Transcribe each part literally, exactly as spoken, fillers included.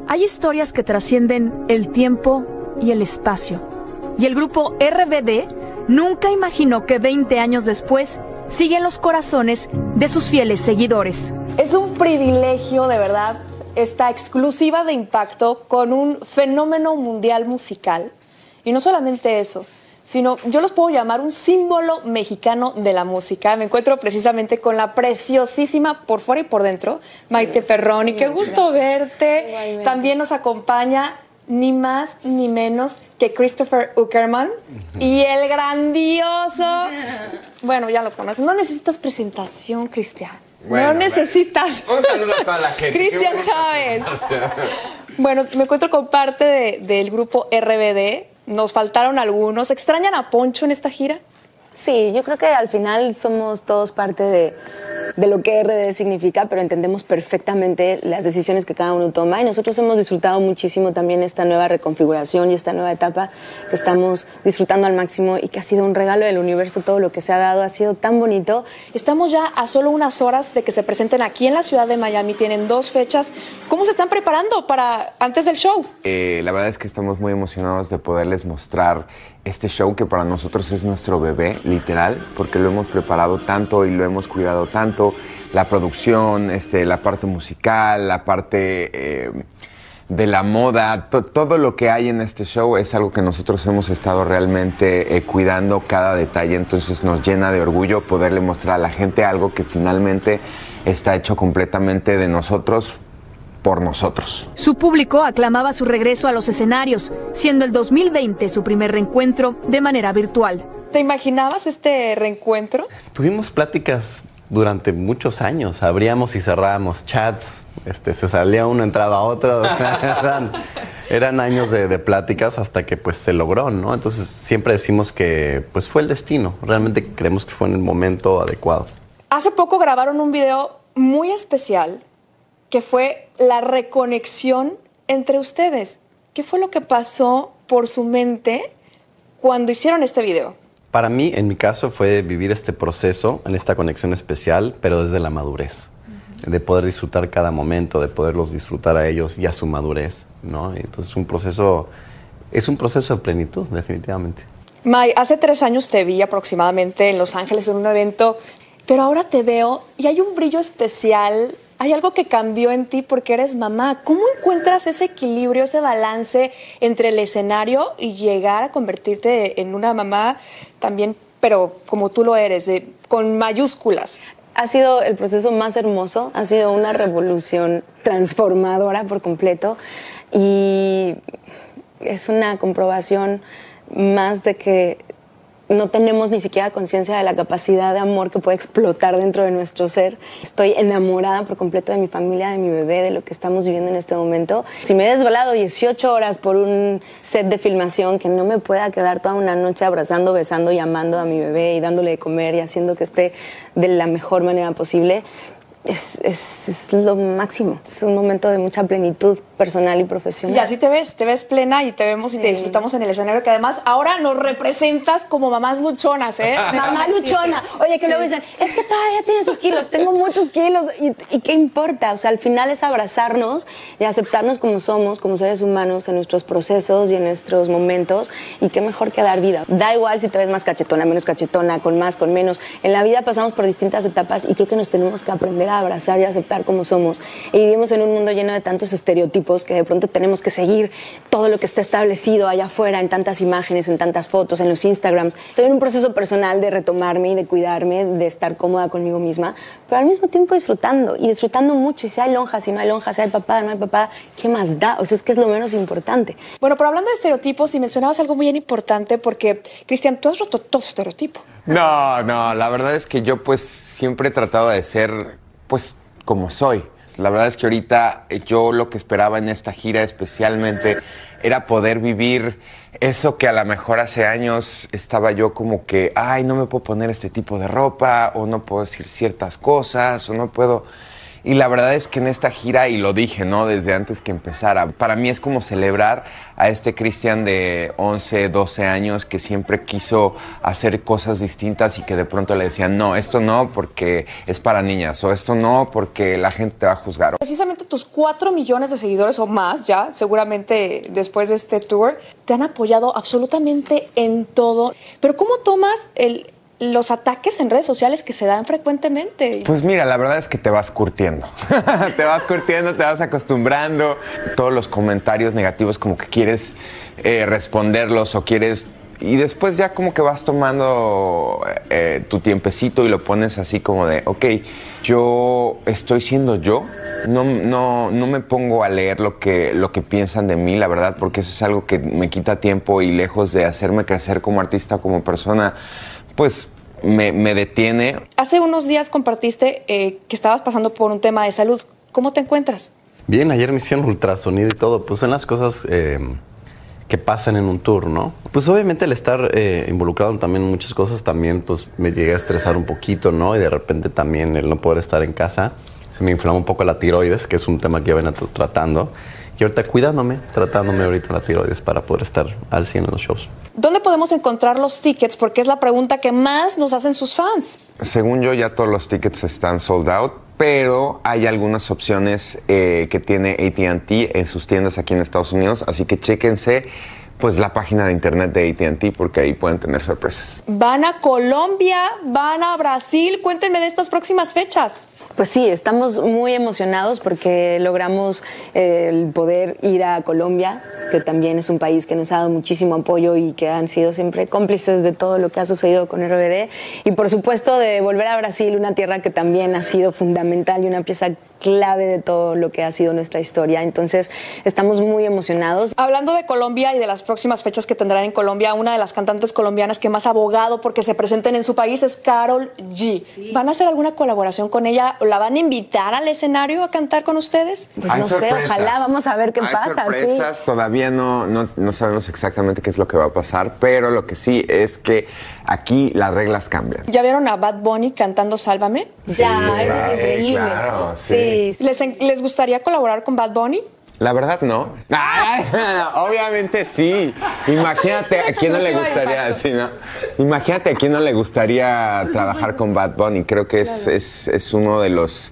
Hay historias que trascienden el tiempo y el espacio. Y el grupo R B D nunca imaginó que veinte años después sigue en los corazones de sus fieles seguidores. Es un privilegio, de verdad, esta exclusiva de Impacto con un fenómeno mundial musical. Y no solamente eso, sino yo los puedo llamar un símbolo mexicano de la música. Me encuentro precisamente con la preciosísima, por fuera y por dentro, Maite Perroni. Qué gusto verte. Igualmente. También nos acompaña ni más ni menos que Christopher Uckerman y el grandioso... Bueno, ya lo conoces. No necesitas presentación, Cristian. Bueno, no necesitas. Un saludo a toda la gente. Cristian Chávez. Bueno, me encuentro con parte de, del grupo R B D. Nos faltaron algunos. ¿Extrañan a Poncho en esta gira? Sí, yo creo que al final somos todos parte de, de lo que R B D significa, pero entendemos perfectamente las decisiones que cada uno toma y nosotros hemos disfrutado muchísimo también esta nueva reconfiguración y esta nueva etapa que estamos disfrutando al máximo y que ha sido un regalo del universo. Todo lo que se ha dado ha sido tan bonito. Estamos ya a solo unas horas de que se presenten aquí en la ciudad de Miami. Tienen dos fechas. ¿Cómo se están preparando para antes del show? Eh, la verdad es que estamos muy emocionados de poderles mostrar este show que para nosotros es nuestro bebé, literal, porque lo hemos preparado tanto y lo hemos cuidado tanto. La producción, este, la parte musical, la parte eh, de la moda, to todo lo que hay en este show es algo que nosotros hemos estado realmente eh, cuidando cada detalle. Entonces nos llena de orgullo poderle mostrar a la gente algo que finalmente está hecho completamente de nosotros, por nosotros. Su público aclamaba su regreso a los escenarios, siendo el dos mil veinte su primer reencuentro de manera virtual. ¿Te imaginabas este reencuentro? Tuvimos pláticas durante muchos años, abríamos y cerrábamos chats, este, se salía uno, entraba otro, eran, eran años de, de pláticas hasta que pues se logró, ¿no? Entonces siempre decimos que pues fue el destino, realmente creemos que fue en el momento adecuado. Hace poco grabaron un video muy especial que fue la reconexión entre ustedes. ¿Qué fue lo que pasó por su mente cuando hicieron este video? Para mí, en mi caso, fue vivir este proceso, en esta conexión especial, pero desde la madurez. Uh-huh. De poder disfrutar cada momento, de poderlos disfrutar a ellos y a su madurez, ¿no? Entonces, un proceso, es un proceso de plenitud, definitivamente. May, hace tres años te vi aproximadamente en Los Ángeles en un evento, pero ahora te veo y hay un brillo especial. Hay algo que cambió en ti porque eres mamá. ¿Cómo encuentras ese equilibrio, ese balance entre el escenario y llegar a convertirte en una mamá también, pero como tú lo eres, de, con mayúsculas? Ha sido el proceso más hermoso, ha sido una revolución transformadora por completo y es una comprobación más de que no tenemos ni siquiera conciencia de la capacidad de amor que puede explotar dentro de nuestro ser. Estoy enamorada por completo de mi familia, de mi bebé, de lo que estamos viviendo en este momento. Si me he desvelado dieciocho horas por un set de filmación, que no me pueda quedar toda una noche abrazando, besando y amando a mi bebé y dándole de comer y haciendo que esté de la mejor manera posible, Es, es, es lo máximo. Es un momento de mucha plenitud personal y profesional. Y así te ves, te ves plena y te vemos sí. y te disfrutamos en el escenario, que además ahora nos representas como mamás luchonas, ¿eh? Mamá luchona. Oye, que sí. luego dicen, es que todavía tienes sus kilos, tengo muchos kilos. ¿Y, ¿Y qué importa? O sea, al final es abrazarnos y aceptarnos como somos, como seres humanos, en nuestros procesos y en nuestros momentos. Y qué mejor que dar vida. Da igual si te ves más cachetona, menos cachetona, con más, con menos. En la vida pasamos por distintas etapas y creo que nos tenemos que aprender a abrazar y aceptar como somos. Y vivimos en un mundo lleno de tantos estereotipos que de pronto tenemos que seguir todo lo que está establecido allá afuera, en tantas imágenes, en tantas fotos, en los Instagrams. Estoy en un proceso personal de retomarme y de cuidarme, de estar cómoda conmigo misma, pero al mismo tiempo disfrutando, y disfrutando mucho. Y si hay lonja, si no hay lonja, si hay papada, no hay papada, ¿qué más da? O sea, es que es lo menos importante. Bueno, pero hablando de estereotipos, y mencionabas algo muy importante, porque, Cristian, tú has roto todo estereotipo. No, no, la verdad es que yo pues siempre he tratado de ser pues como soy. La verdad es que ahorita yo lo que esperaba en esta gira especialmente era poder vivir eso que a lo mejor hace años estaba yo como que, ay, no me puedo poner este tipo de ropa, o no puedo decir ciertas cosas, o no puedo... Y la verdad es que en esta gira, y lo dije, ¿no? Desde antes que empezara, para mí es como celebrar a este Cristian de once, doce años que siempre quiso hacer cosas distintas y que de pronto le decían, no, esto no porque es para niñas, o esto no porque la gente te va a juzgar. Precisamente tus cuatro millones de seguidores o más ya, seguramente después de este tour, te han apoyado absolutamente en todo. Pero ¿cómo tomas el... los ataques en redes sociales que se dan frecuentemente? Pues mira, la verdad es que te vas curtiendo. Te vas curtiendo, te vas acostumbrando. Todos los comentarios negativos como que quieres eh, responderlos o quieres... Y después ya como que vas tomando eh, tu tiempecito y lo pones así como de, ok, yo estoy siendo yo. No, no, no me pongo a leer lo que, lo que piensan de mí, la verdad, porque eso es algo que me quita tiempo y lejos de hacerme crecer como artista, como persona, pues me, me detiene. Hace unos días compartiste eh, que estabas pasando por un tema de salud. ¿Cómo te encuentras? Bien, ayer me hicieron ultrasonido y todo. Pues son las cosas eh, que pasan en un tour, ¿no? Pues obviamente el estar eh, involucrado también en muchas cosas también pues me llegué a estresar un poquito, ¿no? Y de repente también el no poder estar en casa se me inflama un poco la tiroides, que es un tema que ya ven tratando. Y ahorita cuidándome, tratándome ahorita la tiroides para poder estar al cien en los shows. ¿Dónde podemos encontrar los tickets? Porque es la pregunta que más nos hacen sus fans. Según yo, ya todos los tickets están sold out, pero hay algunas opciones eh, que tiene A T and T en sus tiendas aquí en Estados Unidos, así que chéquense pues la página de internet de A T and T porque ahí pueden tener sorpresas. Van a Colombia, van a Brasil. Cuéntenme de estas próximas fechas. Pues sí, estamos muy emocionados porque logramos eh, el poder ir a Colombia, que también es un país que nos ha dado muchísimo apoyo y que han sido siempre cómplices de todo lo que ha sucedido con R B D. Y por supuesto de volver a Brasil, una tierra que también ha sido fundamental y una pieza clave de todo lo que ha sido nuestra historia. Entonces estamos muy emocionados. Hablando de Colombia y de las próximas fechas que tendrán en Colombia, una de las cantantes colombianas que más ha abogado porque se presenten en su país es Karol G. Sí. ¿Van a hacer alguna colaboración con ella? ¿La van a invitar al escenario a cantar con ustedes? Pues Hay no sorpresas. sé, ojalá, vamos a ver qué Hay pasa. Sorpresas, sí. Todavía no, no, no sabemos exactamente qué es lo que va a pasar, pero lo que sí es que aquí las reglas cambian. ¿Ya vieron a Bad Bunny cantando Sálvame? Ya, Sí, eso es increíble. claro, sí. Sí, sí. ¿Les, ¿Les gustaría colaborar con Bad Bunny? La verdad, no. Ay, obviamente sí. Imagínate a quién no le gustaría, sí, ¿no? Imagínate a quién no le gustaría trabajar con Bad Bunny. Creo que es, es, es uno de los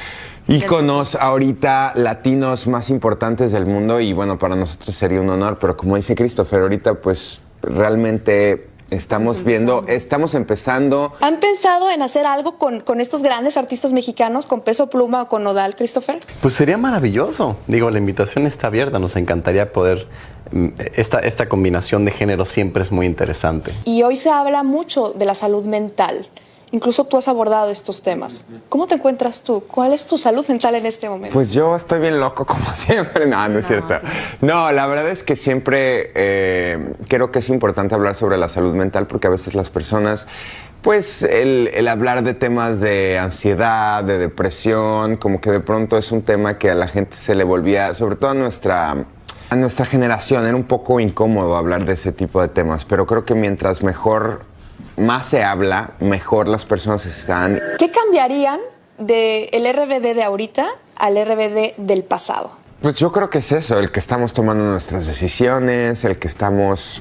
íconos ahorita latinos más importantes del mundo y bueno, para nosotros sería un honor, pero como dice Christopher, ahorita pues realmente estamos viendo, estamos empezando. ¿Han pensado en hacer algo con, con estos grandes artistas mexicanos, con Peso Pluma o con Nodal, Christopher? Pues sería maravilloso. Digo, la invitación está abierta. Nos encantaría poder... Esta, esta combinación de géneros siempre es muy interesante. Y hoy se habla mucho de la salud mental. Incluso tú has abordado estos temas. ¿Cómo te encuentras tú? ¿Cuál es tu salud mental en este momento? Pues yo estoy bien loco como siempre. No, no es cierto. No, la verdad es que siempre eh, creo que es importante hablar sobre la salud mental porque a veces las personas, pues el, el hablar de temas de ansiedad, de depresión, como que de pronto es un tema que a la gente se le volvía, sobre todo a nuestra... A nuestra generación era un poco incómodo hablar de ese tipo de temas, pero creo que mientras mejor, más se habla, mejor las personas están. ¿Qué cambiarían del R B D de ahorita al R B D del pasado? Pues yo creo que es eso, el que estamos tomando nuestras decisiones, el que estamos,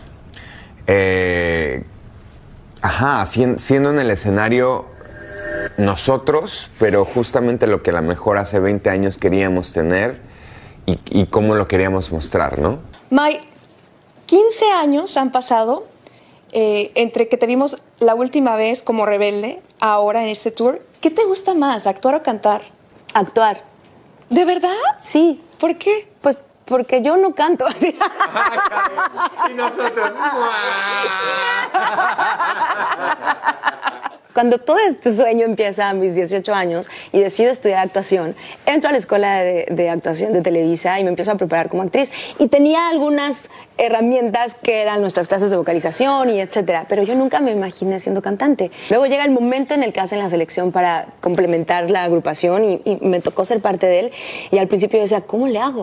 eh, ajá, siendo, siendo en el escenario nosotros, pero justamente lo que a lo mejor hace veinte años queríamos tener. Y, y cómo lo queríamos mostrar, ¿no? May, quince años han pasado eh, entre que te vimos la última vez como Rebelde, ahora en este tour. ¿Qué te gusta más, actuar o cantar? Actuar. ¿De verdad? Sí. ¿Por qué? Pues porque yo no canto. Y nosotros... Cuando todo este sueño empieza a mis dieciocho años y decido estudiar actuación, entro a la escuela de, de actuación de Televisa y me empiezo a preparar como actriz. Y tenía algunas herramientas que eran nuestras clases de vocalización y etcétera, pero yo nunca me imaginé siendo cantante. Luego llega el momento en el que hacen la selección para complementar la agrupación y, y me tocó ser parte de él. Y al principio yo decía, ¿cómo le hago?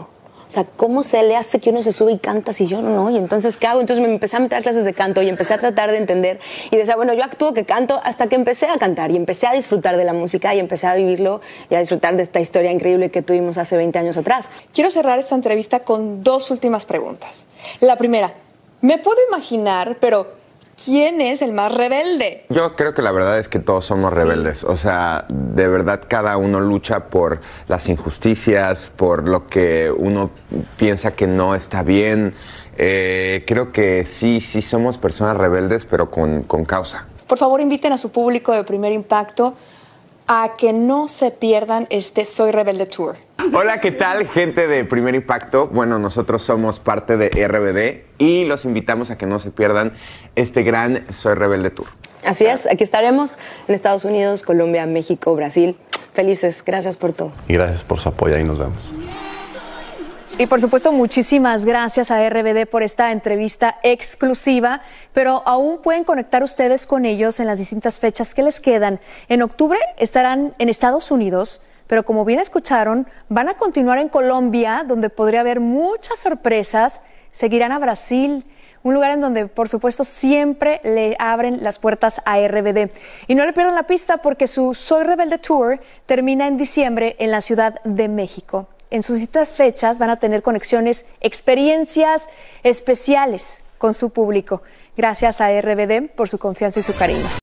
O sea, ¿cómo se le hace que uno se sube y canta si yo no, no? Y entonces, ¿qué hago? Entonces me empecé a meter a clases de canto y empecé a tratar de entender. Y decía, bueno, yo actúo que canto hasta que empecé a cantar y empecé a disfrutar de la música y empecé a vivirlo y a disfrutar de esta historia increíble que tuvimos hace veinte años atrás. Quiero cerrar esta entrevista con dos últimas preguntas. La primera, me puedo imaginar, pero ¿quién es el más rebelde? Yo creo que la verdad es que todos somos rebeldes. Sí. O sea, de verdad cada uno lucha por las injusticias, por lo que uno piensa que no está bien. Eh, creo que sí, sí somos personas rebeldes, pero con, con causa. Por favor, inviten a su público de Primer Impacto a que no se pierdan este Soy Rebelde Tour. Hola, ¿qué tal, gente de Primer Impacto? Bueno, nosotros somos parte de R B D y los invitamos a que no se pierdan este gran Soy Rebelde Tour. Así es, aquí estaremos en Estados Unidos, Colombia, México, Brasil. Felices, gracias por todo. Y gracias por su apoyo, ahí nos vemos. Y por supuesto, muchísimas gracias a R B D por esta entrevista exclusiva, pero aún pueden conectar ustedes con ellos en las distintas fechas que les quedan. En octubre estarán en Estados Unidos, pero como bien escucharon, van a continuar en Colombia, donde podría haber muchas sorpresas. Seguirán a Brasil, un lugar en donde, por supuesto, siempre le abren las puertas a R B D. Y no le pierdan la pista porque su Soy Rebelde Tour termina en diciembre en la Ciudad de México. En sus distintas fechas van a tener conexiones, experiencias especiales con su público. Gracias a R B D por su confianza y su cariño.